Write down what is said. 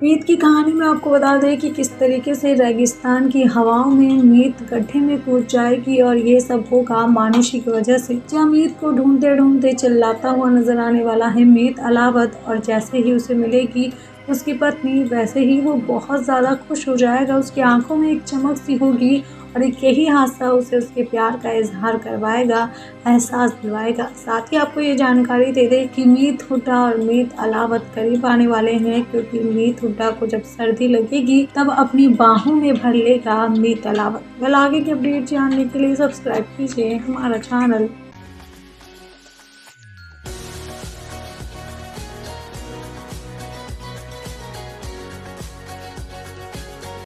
मीत की कहानी में आपको बता दें कि किस तरीके से रेगिस्तान की हवाओं में मीत गड्ढे में कूद जाएगी और ये सब होगा मानुषी की वजह से। जहाँ मीत को ढूंढते ढूंढते चिल्लाता हुआ नजर आने वाला है मीत अलावत, और जैसे ही उसे मिलेगी उसकी पत्नी वैसे ही वो बहुत ज़्यादा खुश हो जाएगा। उसकी आंखों में एक चमक सी होगी और एक यही हादसा उसे उसके प्यार का इजहार करवाएगा, एहसास दिलवाएगा। साथ ही आपको ये जानकारी दे दें कि मीत हुड्डा और मीत अलावत करीब आने वाले हैं, क्योंकि मीत हुड्डा को जब सर्दी लगेगी तब अपनी बाहों में भर लेगा मीत अलावत। आगे की अपडेट जानने के लिए सब्सक्राइब कीजिए हमारा चैनल।